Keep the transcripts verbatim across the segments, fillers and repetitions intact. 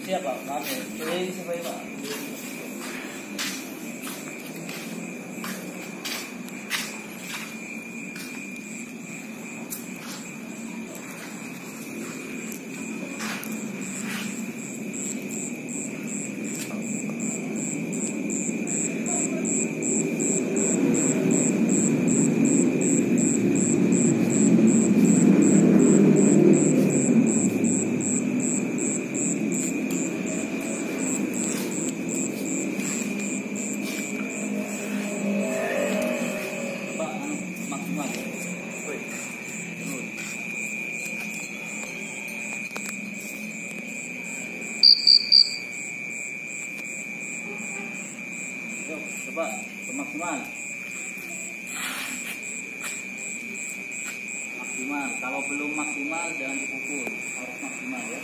Siapa? Maaf ya. Ini siapa ya, Pak? Coba maksimal maksimal kalau belum maksimal jangan dipukul, harus maksimal ya.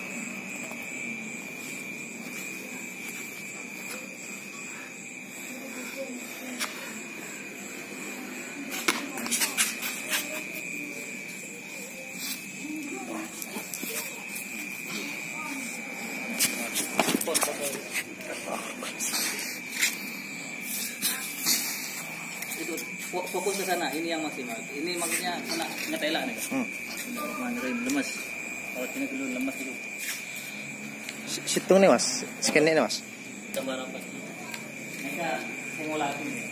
Itu fokus ke sana, ini yang maksimal. Ini maksudnya kena ngetela nih. Hmm. Lemes. Kalau sini dulu lemes itu. Situng nih mas, scan nih mas. Gambar apa? Mereka simulasi nih.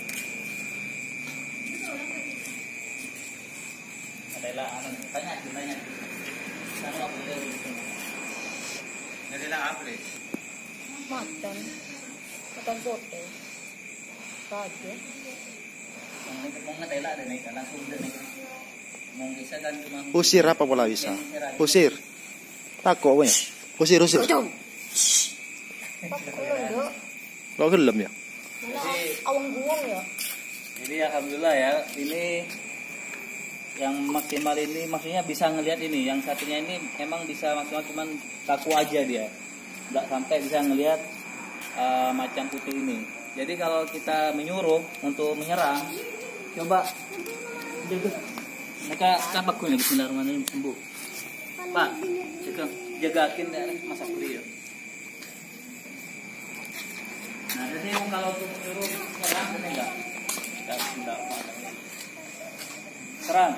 Ngetela apa? Tanya, tanya. Sana apa itu? Ngetela apa nih? Makan, makan soto, saja. Mau ngetela deh nih, langsung deh nih. Mau bisa kan cuma. Usir apa pola bisa? Usir. Takut punya. Usir usir. Lo gelem ya? Awang guang ya. Jadi alhamdulillah ya, ini yang maksimal ini maksudnya bisa ngelihat ini. Yang satunya ini emang bisa maksimal cuman kaku aja dia. Nggak sampai bisa ngelihat uh, macan putih ini. Jadi kalau kita menyuruh untuk menyerang, coba jaga. Mereka kapak kuning bismillahirrahmanirrahim sembuh. Pak, jaga jagakin masa pria. Nah, jadi kalau untuk menyuruh serang ini enggak, enggak enggak apa. Serang.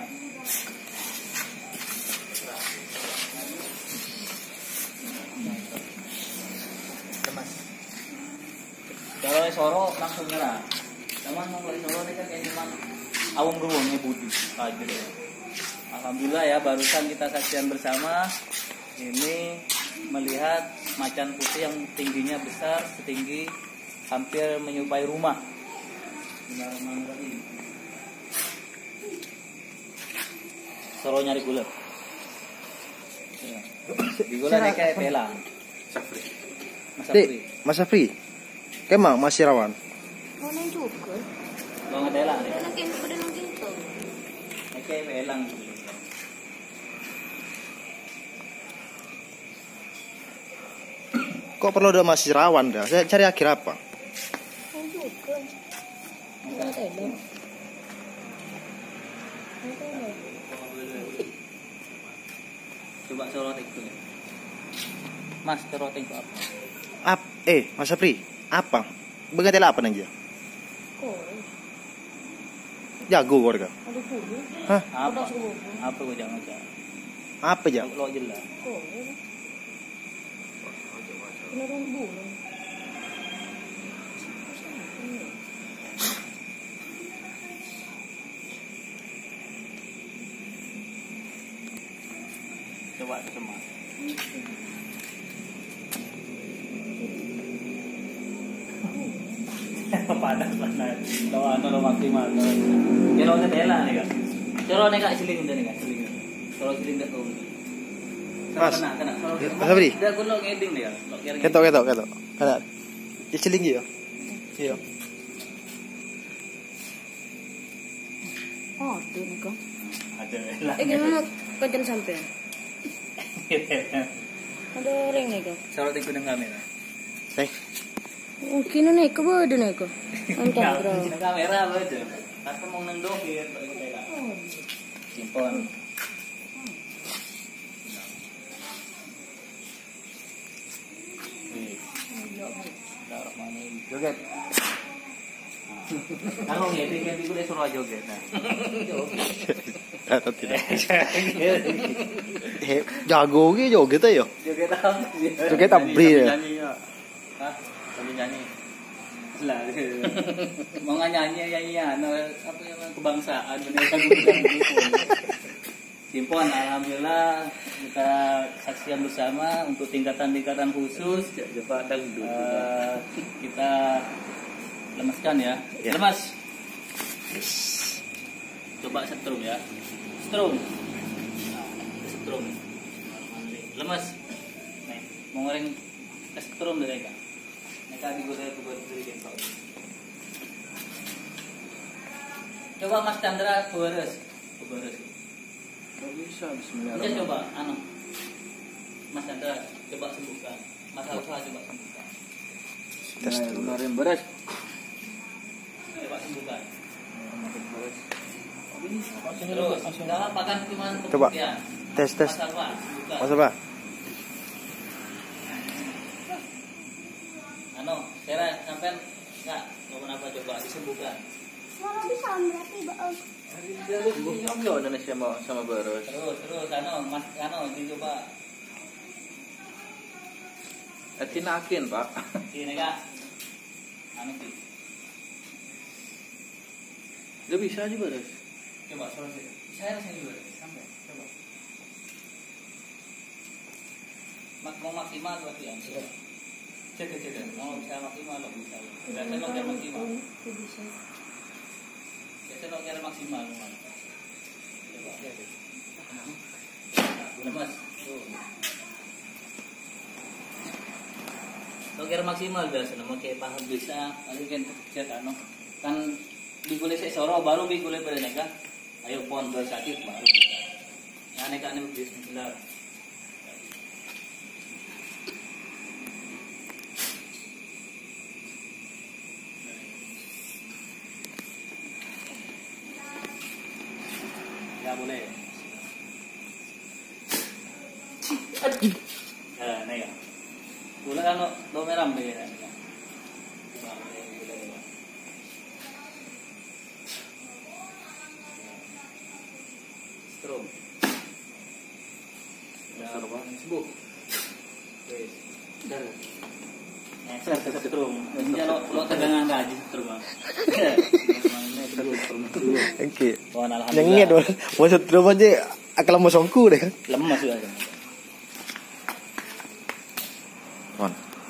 Kalau soro langsung nyerah. Cuman mau soro ini kan kayak cuma awang ruang ya budi aja deh. Alhamdulillah ya barusan kita saksikan bersama ini melihat macan putih yang tingginya besar setinggi hampir menyerupai rumah. Soro nyari gula. Di gula nih kayak pelang. Mas Afri. Mas Afri. Kemang masih rawan. Mau nang juga. Lo ngetela nih. Nang kene pada nang gitu. Kayak pelang. Kok perlu ada masih rawan dah? Saya cari akhir apa? Nang juga. Nang telo. Coba sorot itu. Mas sorot itu apa? Ap, eh Mas Afri, apa? Begatela apa nang dia? Kok. Jago warga. Ada bulu. Hah? Apa? Apa gue jangan jangan. Apa ja? Lo jelas. Kok. Kena rong bulu. Coba semua. Panas panas. Tahu atau maksimal. Kalau ngetela nih kak. Kalau nih kak seling nih kak seling. Kalau seling dah tahu. Mas. Kena kena. Mas Afri. Dah gulung ngeding dia. Ketok ketok ketok. Kada. Iceling ya. Iya. Oh, tuh nih kok. Ada lah. Eh gimana kajian sampai? Ada ring nih kok. Sorot ikut dengan kamera. Eh. Mungkin nih kok bodoh nih kok. Entah bro. Dengan kamera apa aja. Aku mau nendokin. Simpon. Joget. Kalau ngedi ngedi gue suruh joget. Nah. Atau tidak. He, jago ge joget ya. Joget apa? Joget abri ya. Hah? Nyanyi. Lah. Mau nyanyi nyanyian apa yang kebangsaan bener Simpon, alhamdulillah kita saksikan bersama untuk tingkatan-tingkatan khusus. Uh, kita lemaskan ya. ya. Lemas. Coba setrum ya. Setrum. Nah, setrum. Lemas. Nih, mau ngoreng setrum dari kan. Mereka digoreng buat diri kentol. Coba Mas Chandra beres. Beres. Bisa, bismillah. Bisa coba, anu, Mas Chandra, coba sembuhkan. Mas Alfa coba sembuhkan. Tes dulu. Kemarin beres. Coba sembuhkan. Terus, jangan makan cuma coba. Tes tes. Mas Alfa, sembuhkan. Mas Alfa. Anu, Tera, sampai enggak mau kenapa coba disembuhkan. Kalau bisa berarti bagus. Enggak Indonesia mau sama beres. Terus, terus, anu, Mas, anu, dicoba. Tinakin Pak. Ini kak, anu sih. Gak bisa aja beres. Coba solusi. Saya rasanya juga sampai. Coba. Mak mau maksimal berarti ya. Cek cek cek. Mau bisa maksimal loh bisa. Biasa lo kira maksimal. Biasa lo kira maksimal. Coba. Lemas. Lo kira maksimal biasa. Mau kayak paham bisa. Lalu kan cek anu kan. Bigule saya soro baru bigule bereneka. Ayo pon dua sakit baru. Ya neka ane bismillah. Ya boleh. Eh neka. Boleh kan lo meram deh ya. Strom. Ya, sembuh. Wes. Dan. Eh, saya strom. Ini lo lo tegangan aja strom. Oke. Nyengit dong. Mau setrum aja akal mau songku deh kan. Lemas juga. On.